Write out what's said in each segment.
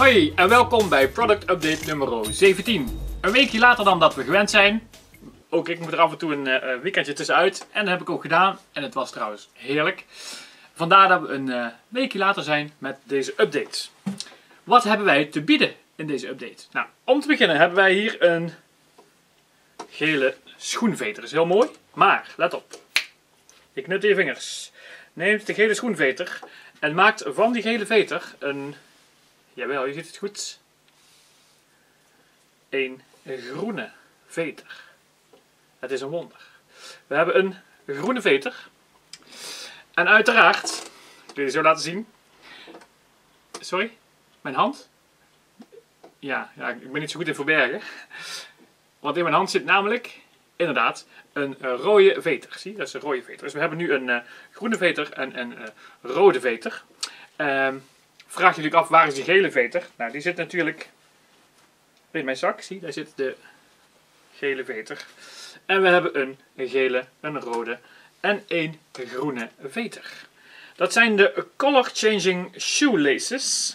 Hoi en welkom bij Product Update nummer 17. Een weekje later dan dat we gewend zijn. Ook ik moet er af en toe een weekendje tussenuit. En dat heb ik ook gedaan. En het was trouwens heerlijk. Vandaar dat we een weekje later zijn met deze update. Wat hebben wij te bieden in deze update? Nou, om te beginnen hebben wij hier een gele schoenveter. Dat is heel mooi. Maar, let op. Je knipt je vingers. Neemt de gele schoenveter. En maakt van die gele veter een... Jawel, je ziet het goed. Een groene veter. Het is een wonder. We hebben een groene veter. En uiteraard, ik wil je zo laten zien. Sorry, mijn hand. Ja, ik ben niet zo goed in verbergen. Want in mijn hand zit namelijk, inderdaad, een rode veter. Zie, dat is een rode veter. Dus we hebben nu een groene veter en een rode veter. Vraag je natuurlijk af, waar is die gele veter? Nou, die zit natuurlijk in mijn zak. Zie, daar zit de gele veter. En we hebben een gele, een rode en een groene veter. Dat zijn de Color Changing Shoelaces.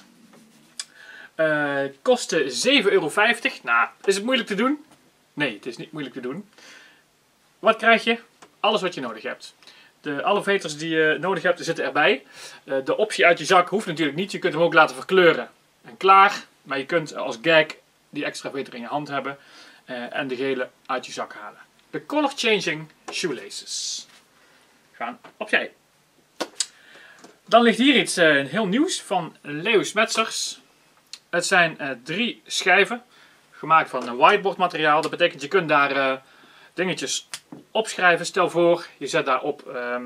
Kosten €7,50. Nou, is het moeilijk te doen? Nee, het is niet moeilijk te doen. Wat krijg je? Alles wat je nodig hebt. Alle veters die je nodig hebt zitten erbij. De optie uit je zak hoeft natuurlijk niet. Je kunt hem ook laten verkleuren. En klaar. Maar je kunt als gag die extra veter in je hand hebben. En de gele uit je zak halen. De Color Changing Shoelaces. Gaan opzij. Dan ligt hier iets heel nieuws van Leo Smetsers. Het zijn 3 schijven. Gemaakt van een whiteboard materiaal. Dat betekent je kunt daar dingetjes opschrijven. Stel voor, je zet daarop...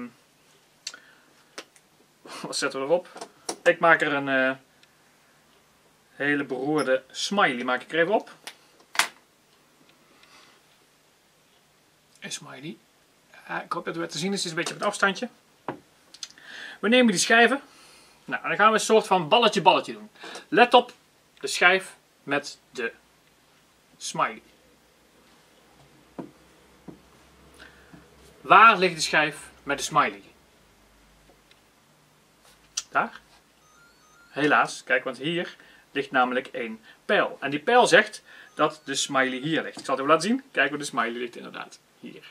wat zetten we erop? Ik maak er een hele beroerde smiley. Maak ik er even op. Een smiley. Ik hoop dat het te zien is. Het is een beetje op een afstandje. We nemen die schijven. Nou, dan gaan we een soort van balletje doen. Let op de schijf met de smiley. Waar ligt de schijf met de smiley? Daar? Helaas, kijk, want hier ligt namelijk een pijl. En die pijl zegt dat de smiley hier ligt. Ik zal het even laten zien. Kijk waar de smiley ligt inderdaad. Hier.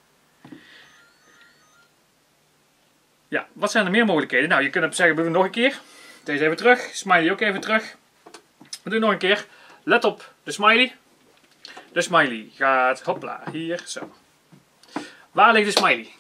Ja, wat zijn er meer mogelijkheden? Nou, je kunt zeggen, we doen nog een keer. Deze even terug. Smiley ook even terug. We doen nog een keer. Let op de smiley. De smiley gaat, hopla, hier, zo. Waar ligt de smiley?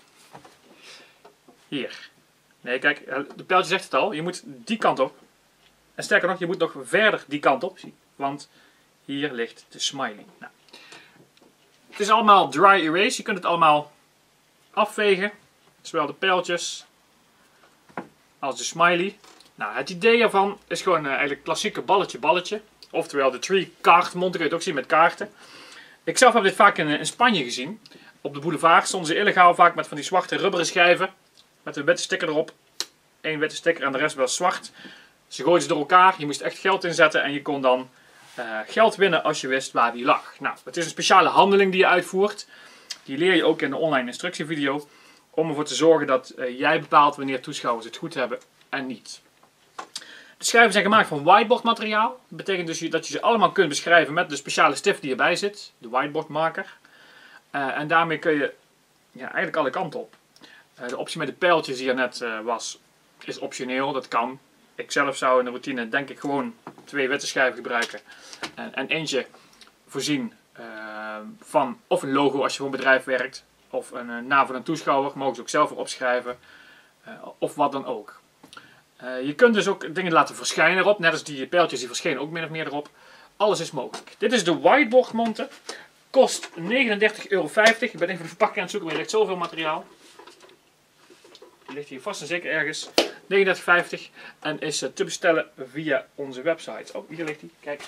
Hier. Nee, kijk, de pijltje zegt het al. Je moet die kant op. En sterker nog, je moet nog verder die kant op. Want hier ligt de smiley. Nou. Het is allemaal dry erase. Je kunt het allemaal afvegen. Zowel de pijltjes als de smiley. Nou, het idee ervan is gewoon eigenlijk klassieke balletje. Oftewel de tree card mont. Kun je het ook zien met kaarten. Ik zelf heb dit vaak in Spanje gezien. Op de boulevard stonden ze illegaal vaak met van die zwarte rubberen schijven. Met een witte sticker erop. 1 witte sticker en de rest was zwart. Ze gooiden ze door elkaar. Je moest echt geld inzetten. En je kon dan geld winnen als je wist waar die lag. Nou, het is een speciale handeling die je uitvoert. Die leer je ook in de online instructievideo. Om ervoor te zorgen dat jij bepaalt wanneer toeschouwers het goed hebben en niet. De schijven zijn gemaakt van whiteboard materiaal. Dat betekent dus dat je ze allemaal kunt beschrijven met de speciale stift die erbij zit. De whiteboard marker. En daarmee kun je eigenlijk alle kanten op. De optie met de pijltjes die er net was, is optioneel. Dat kan. Ik zelf zou in de routine denk ik gewoon 2 witte schijven gebruiken. En eentje voorzien van of een logo als je voor een bedrijf werkt. Of een naam van een toeschouwer. Mogen ze ook zelf erop schrijven. Of wat dan ook. Je kunt dus ook dingen laten verschijnen erop. Net als die pijltjes die verschenen ook min of meer erop. Alles is mogelijk. Dit is de whiteboard monter. Kost €39,50. Ik ben even de verpakking aan het zoeken, maar er ligt zoveel materiaal. Die ligt hier vast en zeker ergens. €39,50 en is te bestellen via onze website. Oh, hier ligt hij. Kijk.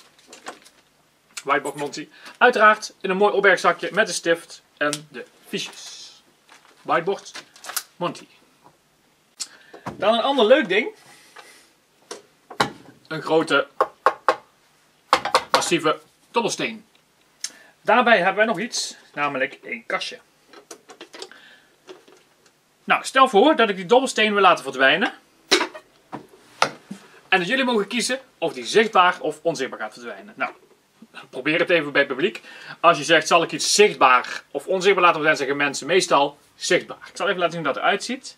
Whiteboard Monty. Uiteraard in een mooi opbergzakje met de stift en de fiches. Whiteboard Monty. Dan een ander leuk ding. Een grote, massieve dobbelsteen. Daarbij hebben wij nog iets, namelijk een kastje. Nou, stel voor dat ik die dobbelsteen wil laten verdwijnen. En jullie mogen kiezen of die zichtbaar of onzichtbaar gaat verdwijnen. Nou, probeer het even bij het publiek. Als je zegt, zal ik iets zichtbaar of onzichtbaar laten verdwijnen, zeggen mensen meestal zichtbaar. Ik zal even laten zien hoe dat eruit ziet.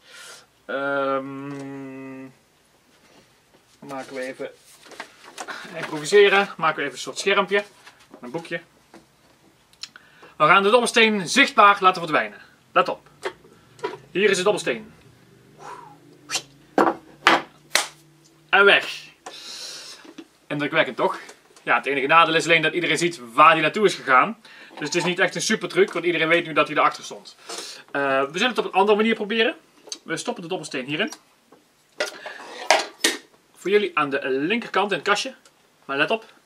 Maken we even... improviseren. Maken we even een soort schermpje. Een boekje. We gaan de dobbelsteen zichtbaar laten verdwijnen. Let op. Hier is de dobbelsteen. En weg. Indrukwekkend toch? Ja, het enige nadeel is alleen dat iedereen ziet waar hij naartoe is gegaan. Dus het is niet echt een super truc, want iedereen weet nu dat hij erachter stond. We zullen het op een andere manier proberen. We stoppen de dobbelsteen hierin. Voor jullie aan de linkerkant in het kastje. Maar let op.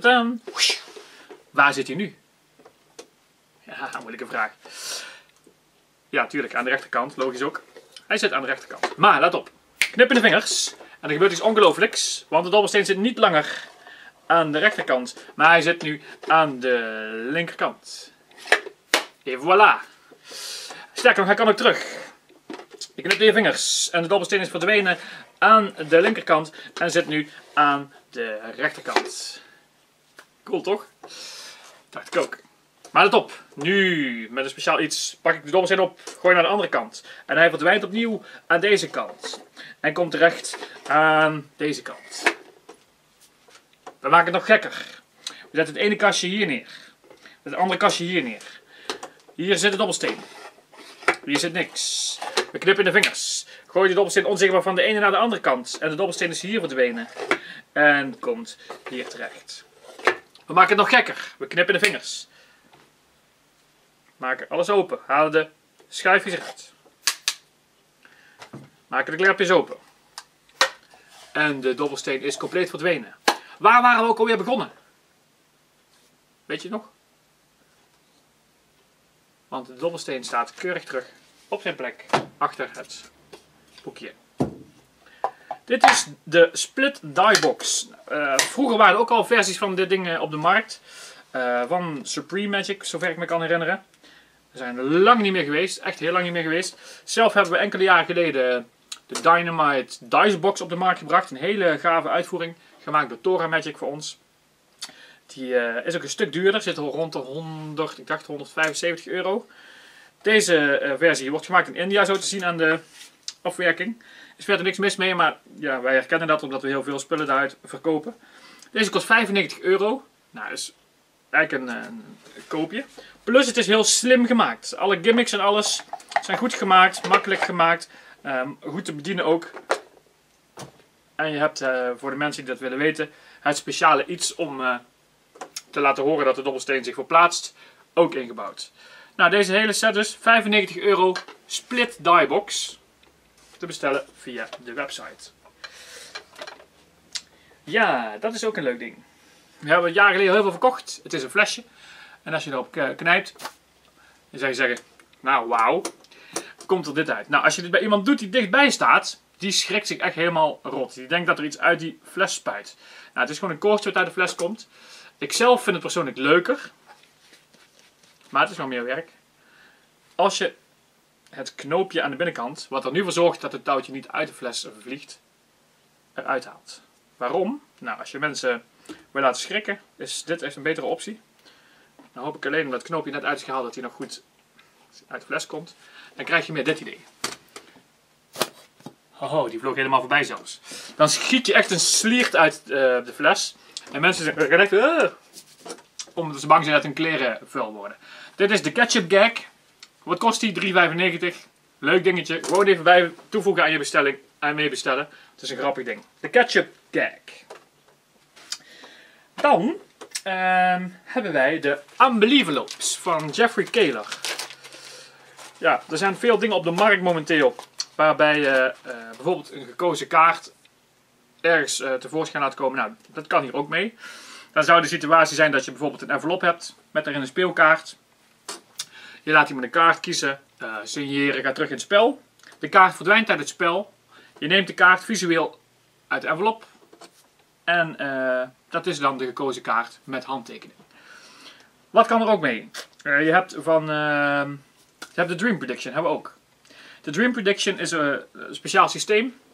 Waar zit hij nu? Ja, moeilijke vraag. Ja, tuurlijk, aan de rechterkant, logisch ook. Hij zit aan de rechterkant. Maar let op. Knip in de vingers. En er gebeurt iets ongelooflijks. Want de dobbelsteen zit niet langer aan de rechterkant. Maar hij zit nu aan de linkerkant. Et voilà. Sterker nog, hij kan ook terug. Je knipt in je vingers. En de dobbelsteen is verdwenen aan de linkerkant. En zit nu aan de rechterkant. Cool toch? Dacht ik ook. Maar let op. Nu, met een speciaal iets, pak ik de dobbelsteen op. Gooi naar de andere kant. En hij verdwijnt opnieuw aan deze kant. En komt terecht aan deze kant. We maken het nog gekker. We zetten het ene kastje hier neer. Het andere kastje hier neer. Hier zit de dobbelsteen. Hier zit niks. We knippen in de vingers. Gooi de dobbelsteen onzichtbaar van de ene naar de andere kant. En de dobbelsteen is hier verdwenen. En komt hier terecht. We maken het nog gekker. We knippen in de vingers. Maken alles open. Halen de schuifjes eruit. Maken de klepjes open. En de dobbelsteen is compleet verdwenen. Waar waren we ook alweer begonnen? Weet je het nog? Want de dobbelsteen staat keurig terug op zijn plek achter het boekje. Dit is de Split Die Box. Vroeger waren er ook al versies van dit ding op de markt. Van Supreme Magic, zover ik me kan herinneren. We zijn lang niet meer geweest. Echt heel lang niet meer geweest. Zelf hebben we enkele jaren geleden de Dynamite Dice Box op de markt gebracht. Een hele gave uitvoering. Gemaakt door Tora Magic voor ons. Die is ook een stuk duurder. Zit al rond de 100, ik dacht 175 euro. Deze versie wordt gemaakt in India, zo te zien aan de afwerking. Er is verder niks mis mee, maar ja, wij herkennen dat omdat we heel veel spullen daaruit verkopen. Deze kost 95 euro. Nou, dat is eigenlijk een koopje. Plus het is heel slim gemaakt. Alle gimmicks en alles zijn goed gemaakt, makkelijk gemaakt. Goed te bedienen ook. En je hebt voor de mensen die dat willen weten, het speciale iets om te laten horen dat de dobbelsteen zich verplaatst, ook ingebouwd. Nou, deze hele set dus, 95 euro, Split Die Box. Te bestellen via de website. Ja, dat is ook een leuk ding. We hebben het jaar geleden heel veel verkocht. Het is een flesje. En als je erop knijpt, dan zou je zeggen, nou wauw, komt er dit uit. Nou, als je dit bij iemand doet die dichtbij staat, die schrikt zich echt helemaal rot. Die denkt dat er iets uit die fles spuit. Nou, het is gewoon een koordje wat uit de fles komt. Ik zelf vind het persoonlijk leuker. Maar het is wel meer werk. Als je het knoopje aan de binnenkant, wat er nu voor zorgt dat het touwtje niet uit de fles vliegt, eruit haalt. Waarom? Nou, als je mensen wil laten schrikken, is dit echt een betere optie. Dan hoop ik alleen omdat het knoopje net uit is gehaald dat hij nog goed uit de fles komt. Dan krijg je meer dit idee. Oh, die vloog helemaal voorbij zelfs. Dan schiet je echt een sliert uit de fles. En mensen zeggen echt, omdat ze bang zijn dat hun kleren vuil worden. Dit is de Ketchup Gag. Wat kost die? €3,95. Leuk dingetje. Gewoon even bij toevoegen aan je bestelling en meebestellen. Het is een grappig ding. De Ketchup Gag. Dan hebben wij de Unbelievelopes van Jeffrey Kahler. Ja, er zijn veel dingen op de markt momenteel. Waarbij je bijvoorbeeld een gekozen kaart ergens tevoorschijn laat komen. Nou, dat kan hier ook mee. Dan zou de situatie zijn dat je bijvoorbeeld een envelop hebt met erin een speelkaart. Je laat iemand een kaart kiezen, signeren, gaat terug in het spel. De kaart verdwijnt uit het spel. Je neemt de kaart visueel uit de envelop. En dat is dan de gekozen kaart met handtekening. Wat kan er ook mee? Je hebt de Dream Prediction, hebben we ook. De Dream Prediction is een speciaal systeem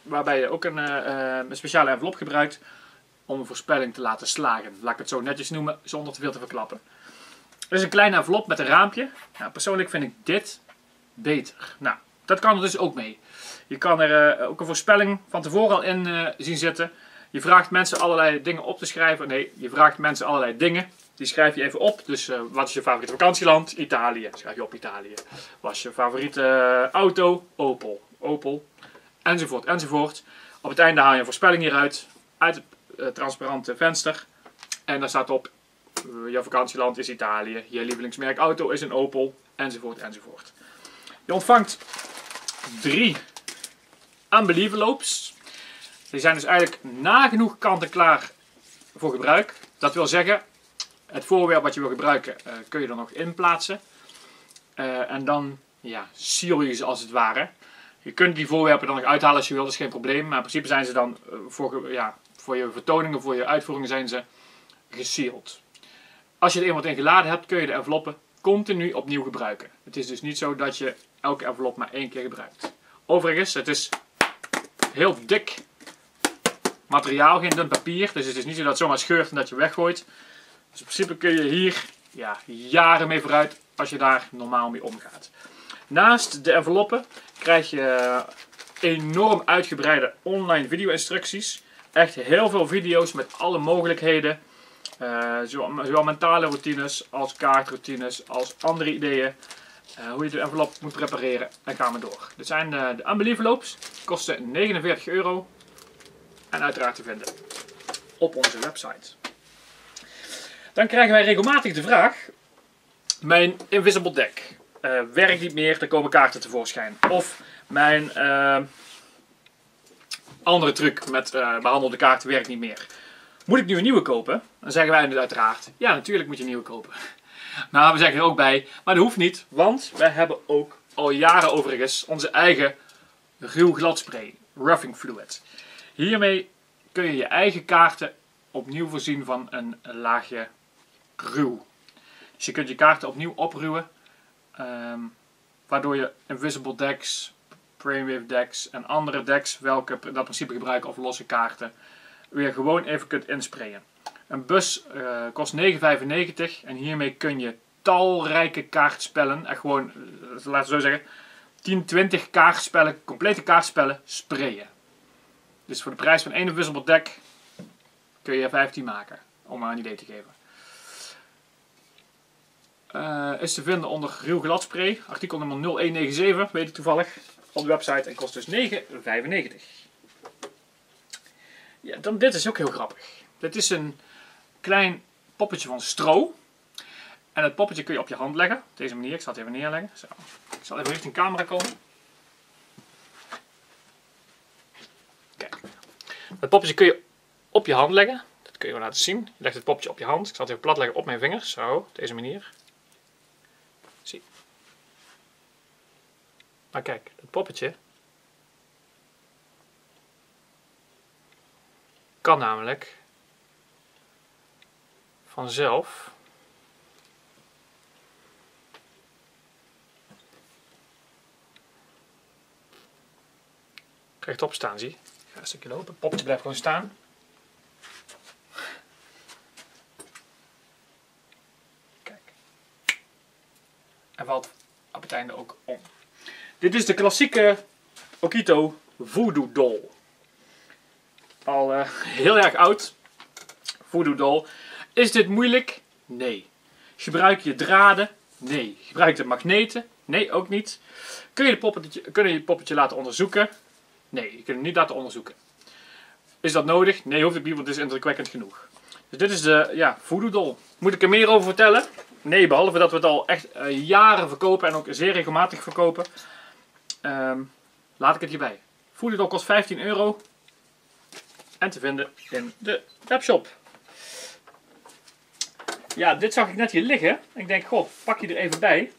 waarbij je ook een speciale envelop gebruikt om een voorspelling te laten slagen. Laat ik het zo netjes noemen, zonder te veel te verklappen. Er is een kleine envelop met een raampje. Nou, persoonlijk vind ik dit beter. Nou, dat kan er dus ook mee. Je kan er ook een voorspelling van tevoren al in zien zitten. Je vraagt mensen allerlei dingen op te schrijven. Nee, je vraagt mensen allerlei dingen. Die schrijf je even op. Dus wat is je favoriete vakantieland? Italië. Schrijf je op Italië. Wat is je favoriete auto? Opel. Opel. Enzovoort, enzovoort. Op het einde haal je een voorspelling hieruit. Uit het transparante venster. En daar staat op, jouw vakantieland is Italië. Je lievelingsmerk auto is een Opel. Enzovoort, enzovoort. Je ontvangt 3 envelopes. Die zijn dus eigenlijk nagenoeg kant-en-klaar voor gebruik. Dat wil zeggen, het voorwerp wat je wil gebruiken kun je er nog in plaatsen. En dan seal je ze als het ware. Je kunt die voorwerpen dan nog uithalen als je wil, dat is geen probleem. Maar in principe zijn ze dan voor je vertoningen, voor je uitvoeringen zijn ze gesealed. Als je er eenmaal in geladen hebt, kun je de enveloppen continu opnieuw gebruiken. Het is dus niet zo dat je elke envelop maar 1 keer gebruikt. Overigens, het is heel dik materiaal, geen dun papier. Dus het is niet zo dat het zomaar scheurt en dat je weggooit. Dus in principe kun je hier jaren mee vooruit als je daar normaal mee omgaat. Naast de enveloppen krijg je enorm uitgebreide online video-instructies. Echt heel veel video's met alle mogelijkheden. Zowel mentale routines als kaartroutines als andere ideeën. Hoe je de envelop moet prepareren en gaan we door. Dit zijn de envelopes. Kosten €49. En uiteraard te vinden op onze website. Dan krijgen wij regelmatig de vraag. Mijn invisible deck werkt niet meer, er komen kaarten tevoorschijn. Of mijn andere truc met behandelde kaarten werkt niet meer. Moet ik nu een nieuwe kopen? Dan zeggen wij uiteraard, ja natuurlijk moet je een nieuwe kopen. Maar we zeggen er ook bij, maar dat hoeft niet, want wij hebben ook al jaren overigens onze eigen ruw gladspray, roughing fluid. Hiermee kun je je eigen kaarten opnieuw voorzien van een laagje ruw. Dus je kunt je kaarten opnieuw opruwen, waardoor je invisible decks, brainwave decks en andere decks welke dat principe gebruiken of losse kaarten weer gewoon even kunt insprayen. Een bus kost €9,95 en hiermee kun je talrijke kaartspellen, echt gewoon, laten we zo zeggen, 10, 20 kaartspellen, complete kaartspellen sprayen. Dus voor de prijs van 1 invisible deck kun je er 15 maken, om maar een idee te geven. Is te vinden onder ruw gladspray, artikel nummer 0197, weet ik toevallig, op de website en kost dus €9,95. Ja, dan, dit is ook heel grappig. Dit is een klein poppetje van stro. En het poppetje kun je op je hand leggen. Op deze manier, ik zal het even neerleggen. Zo. Ik zal even richting camera komen. Kijk. Het poppetje kun je op je hand leggen. Dat kun je wel laten zien. Je legt het poppetje op je hand. Ik zal het even plat leggen op mijn vingers. Zo, op deze manier. Zie. Maar kijk, het poppetje kan namelijk vanzelf rechtop staan, zie. Ik ga een stukje lopen. Het poppetje blijft gewoon staan. Kijk. En valt op het einde ook om. Dit is de klassieke Okito Voodoo Doll. Al heel erg oud. Voodoo Doll. Is dit moeilijk? Nee. Gebruik je draden? Nee. Gebruik je magneten? Nee, ook niet. Kun je je poppetje laten onderzoeken? Nee, je kunt hem niet laten onderzoeken. Is dat nodig? Nee, hoeft ook niet, want het is indrukwekkend genoeg. Dus dit is de Voodoo Doll. Moet ik er meer over vertellen? Nee, behalve dat we het al echt jaren verkopen en ook zeer regelmatig verkopen. Laat ik het hierbij. Voodoo Doll kost €15 en te vinden in de webshop. Ja, dit zag ik net hier liggen. Ik denk, god, pak je er even bij.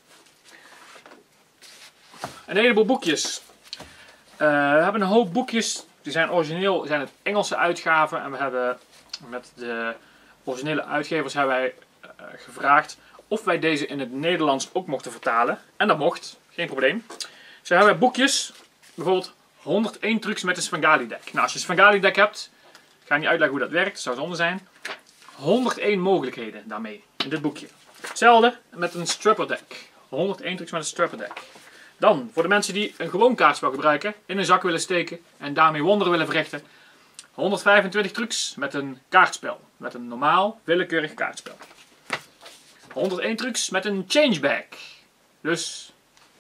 Een heleboel boekjes. We hebben een hoop boekjes. Die zijn origineel, zijn het Engelse uitgaven. En we hebben met de originele uitgevers hebben wij gevraagd of wij deze in het Nederlands ook mochten vertalen. En dat mocht, geen probleem. Zo hebben we boekjes. Bijvoorbeeld 101 trucs met een Svengali deck. Nou, als je een Svengali deck hebt, ga ik niet uitleggen hoe dat werkt, dat zou zonde zijn. 101 mogelijkheden daarmee, in dit boekje. Hetzelfde met een strapper deck. 101 trucs met een strapper deck. Dan, voor de mensen die een gewoon kaartspel gebruiken, in een zak willen steken en daarmee wonderen willen verrichten. 125 trucs met een kaartspel. Met een normaal, willekeurig kaartspel. 101 trucs met een change bag. Dus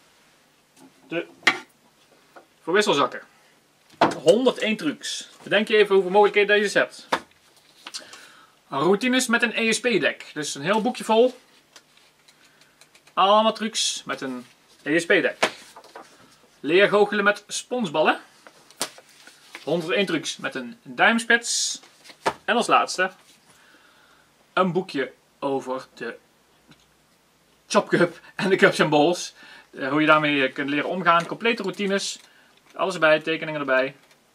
voor wisselzakken. 101 trucs. Bedenk je even hoeveel mogelijkheden je dus hebt. Routines met een ESP deck. Dus een heel boekje vol. Allemaal trucs met een ESP deck. Leergoochelen met sponsballen. 101 trucs met een duimspits. En als laatste een boekje over de Chop Cup en de Cups en Balls. Hoe je daarmee kunt leren omgaan. Complete routines. Alles erbij, tekeningen erbij.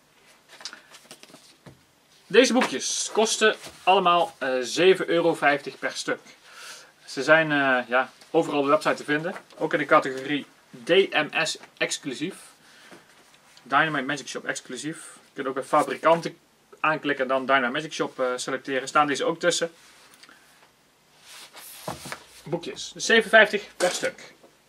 Deze boekjes kosten allemaal €7,50 per stuk. Ze zijn ja, overal op de website te vinden. Ook in de categorie DMS exclusief. Dynamite Magic Shop exclusief. Je kunt ook bij fabrikanten aanklikken en dan Dynamite Magic Shop selecteren. Staan deze ook tussen. Boekjes. Dus €7,50 per stuk.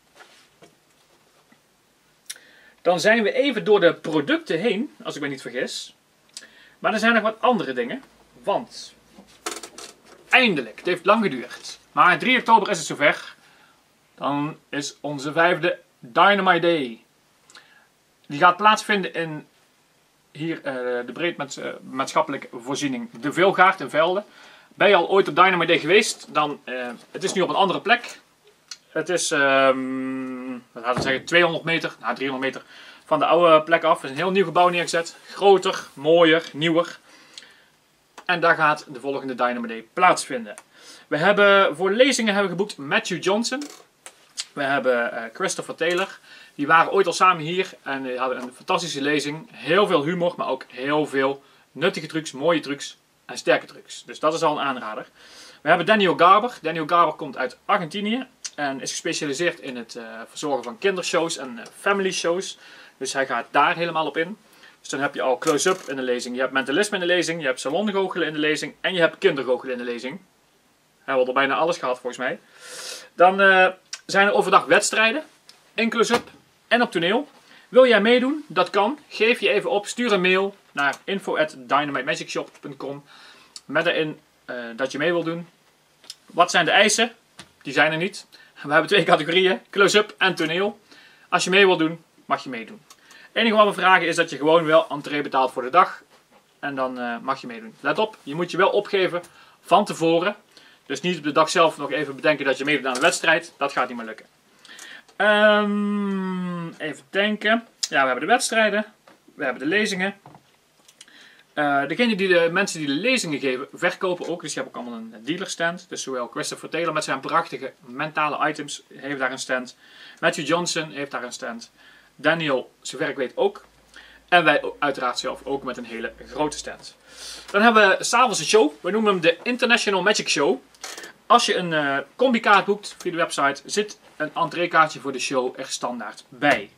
Dan zijn we even door de producten heen, als ik me niet vergis. Maar er zijn nog wat andere dingen. Want eindelijk, het heeft lang geduurd. Maar 3 oktober is het zover. Dan is onze 5e Dynamite Day. Die gaat plaatsvinden in hier de breed maatschappelijke voorziening De Vilgaard in Velde. Ben je al ooit op Dynamite Day geweest? Dan, het is nu op een andere plek. Het is, wat gaan we zeggen, 200 meter, 300 meter van de oude plek af. Het is een heel nieuw gebouw neergezet. Groter, mooier, nieuwer. En daar gaat de volgende Dynamite Day plaatsvinden. We hebben voor lezingen geboekt Matthew Johnson. We hebben Christopher Taylor. Die waren ooit al samen hier en die hadden een fantastische lezing. Heel veel humor, maar ook heel veel nuttige trucs, mooie trucs en sterke trucs. Dus dat is al een aanrader. We hebben Daniel Garber. Daniel Garber komt uit Argentinië en is gespecialiseerd in het verzorgen van kindershows en family shows. Dus hij gaat daar helemaal op in. Dus dan heb je al close-up in de lezing, je hebt mentalisme in de lezing, je hebt salongoochelen in de lezing en je hebt kindergoochelen in de lezing. Hij had al bijna alles gehad volgens mij. Dan zijn er overdag wedstrijden, in close-up en op toneel. Wil jij meedoen? Dat kan. Geef je even op, stuur een mail naar info@dynamitemagicsshop.com met erin dat je mee wil doen. Wat zijn de eisen? Die zijn er niet. We hebben 2 categorieën, close-up en toneel. Als je mee wil doen, mag je meedoen. Het enige wat we vragen is dat je gewoon wel entree betaalt voor de dag. En dan mag je meedoen. Let op, je moet je wel opgeven van tevoren. Dus niet op de dag zelf nog even bedenken dat je meedoet aan de wedstrijd. Dat gaat niet meer lukken. Even denken. Ja, we hebben de wedstrijden. We hebben de lezingen. De mensen die de lezingen geven, verkopen ook. Dus je hebt ook allemaal een dealerstand. Dus zowel Christopher Taylor met zijn prachtige mentale items heeft daar een stand. Matthew Johnson heeft daar een stand. Daniel, zover ik weet, ook. En wij uiteraard zelf ook met een hele grote stand. Dan hebben we s'avonds een show. We noemen hem de International Magic Show. Als je een combi-kaart boekt via de website, zit een entreekaartje voor de show er standaard bij.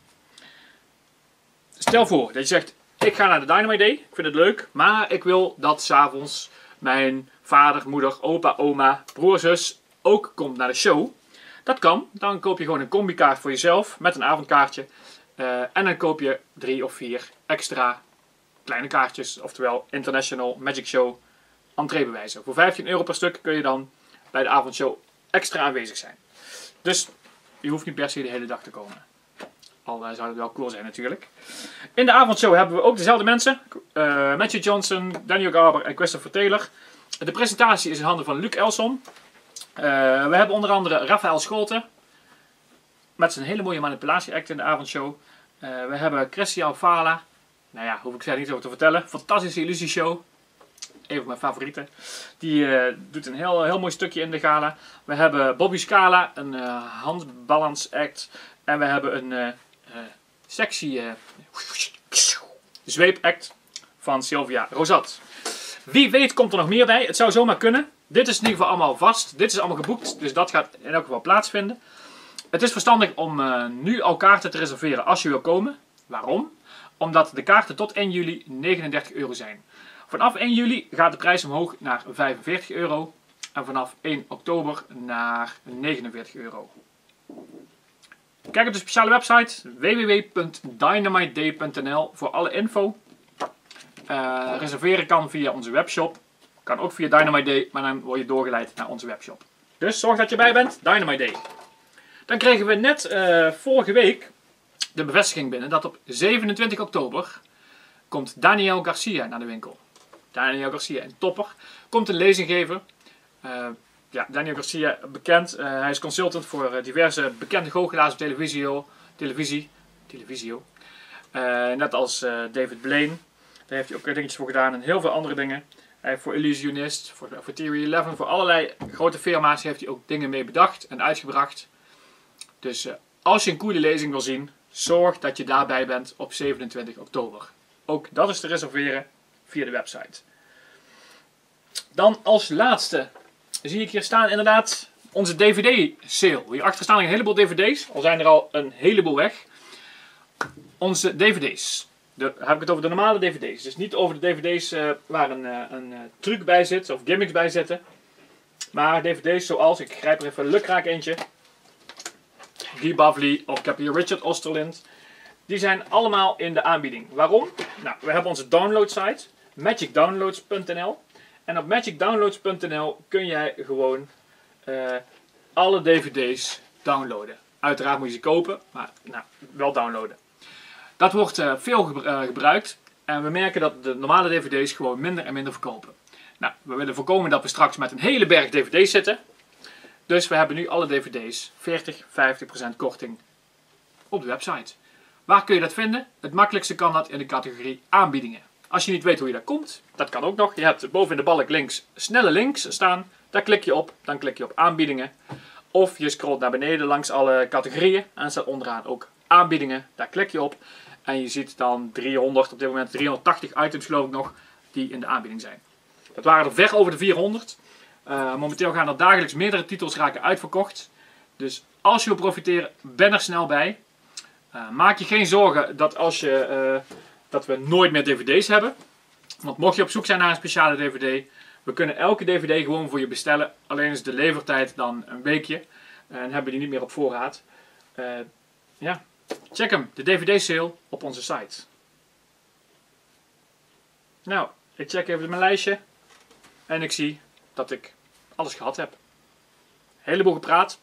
Stel voor dat je zegt, ik ga naar de Dynamite Day, ik vind het leuk, maar ik wil dat s'avonds mijn vader, moeder, opa, oma, broer, zus ook komt naar de show. Dat kan, dan koop je gewoon een combi-kaart voor jezelf met een avondkaartje. En dan koop je 3 of 4 extra kleine kaartjes, oftewel International Magic Show entreebewijzen. Voor €15 per stuk kun je dan bij de avondshow extra aanwezig zijn. Dus je hoeft niet per se de hele dag te komen. Al zou het wel cool zijn natuurlijk. In de avondshow hebben we ook dezelfde mensen. Matthew Johnson, Daniel Garber en Christopher Taylor. De presentatie is in handen van Luc Elson. We hebben onder andere Raphaël Scholten. Met zijn hele mooie manipulatie-act in de avondshow. We hebben Christian Fala. Nou ja, hoef ik er niet over te vertellen. Fantastische illusieshow. Een van mijn favorieten. Die doet een heel mooi stukje in de gala. We hebben Bobby Scala, een handbalance act. En we hebben een sexy zweepact van Sylvia Rosat. Wie weet komt er nog meer bij. Het zou zomaar kunnen. Dit is in ieder geval allemaal vast. Dit is allemaal geboekt. Dus dat gaat in elk geval plaatsvinden. Het is verstandig om nu al kaarten te reserveren als je wil komen. Waarom? omdat de kaarten tot 1 juli 39 euro zijn. Vanaf 1 juli gaat de prijs omhoog naar 45 euro. En vanaf 1 oktober naar 49 euro. Kijk op de speciale website www.dynamiteday.nl voor alle info. Reserveren kan via onze webshop. Kan ook via Dynamite Day, maar dan word je doorgeleid naar onze webshop. Dus zorg dat je erbij bent, Dynamite Day. Dan kregen we net vorige week de bevestiging binnen dat op 27 oktober komt Daniel Garcia naar de winkel. Daniel Garcia, een topper, komt een lezing geven. Ja, Daniel Garcia, bekend. Hij is consultant voor diverse bekende goochelaars op televisie. Net als David Blaine. Daar heeft hij ook dingetjes voor gedaan en heel veel andere dingen. Hij heeft voor Illusionist, voor Theory 11, voor allerlei grote firma's heeft hij ook dingen mee bedacht en uitgebracht. Dus als je een coole lezing wil zien, zorg dat je daarbij bent op 27 oktober. Ook dat is te reserveren via de website. Dan als laatste zie ik hier staan inderdaad onze DVD-sale. Hierachter staan een heleboel DVD's, al zijn er al een heleboel weg. Onze DVD's. Heb ik het over de normale DVD's. Dus niet over de DVD's waar een truc bij zit of gimmicks bij zitten. Maar DVD's zoals, ik grijp er even lukraak eentje. Guy Bavely of ik heb hier Richard Osterlind. Die zijn allemaal in de aanbieding. Waarom? Nou, we hebben onze downloadsite, magicdownloads.nl. En op magicdownloads.nl kun jij gewoon alle DVD's downloaden. Uiteraard moet je ze kopen, maar nou, wel downloaden. Dat wordt veel gebruikt en we merken dat de normale DVD's gewoon minder en minder verkopen. Nou, we willen voorkomen dat we straks met een hele berg DVD's zitten. Dus we hebben nu alle DVD's 40-50% korting op de website. Waar kun je dat vinden? Het makkelijkste kan dat in de categorie aanbiedingen. Als je niet weet hoe je daar komt, dat kan ook nog. Je hebt boven in de balk links snelle links staan. Daar klik je op, dan klik je op aanbiedingen. Of je scrolt naar beneden langs alle categorieën en er staat onderaan ook aanbiedingen. Daar klik je op en je ziet dan 300, op dit moment 380 items geloof ik nog, die in de aanbieding zijn. Dat waren er ver over de 400. Momenteel gaan er dagelijks meerdere titels raken uitverkocht. Dus als je wil profiteren, ben er snel bij. Maak je geen zorgen dat dat we nooit meer dvd's hebben. Want mocht je op zoek zijn naar een speciale dvd, we kunnen elke dvd gewoon voor je bestellen. Alleen is de levertijd dan een weekje. En hebben we die niet meer op voorraad. Ja, check hem, de dvd sale op onze site. Nou, ik check even mijn lijstje. En ik zie dat ik alles gehad heb. Heleboel gepraat.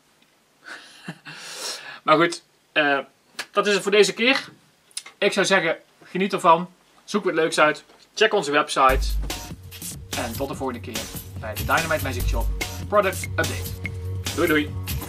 Maar goed, dat is het voor deze keer. Ik zou zeggen, geniet ervan. Zoek wat leuks uit. Check onze website. En tot de volgende keer bij de Dynamite Magic Shop Product Update. Doei doei!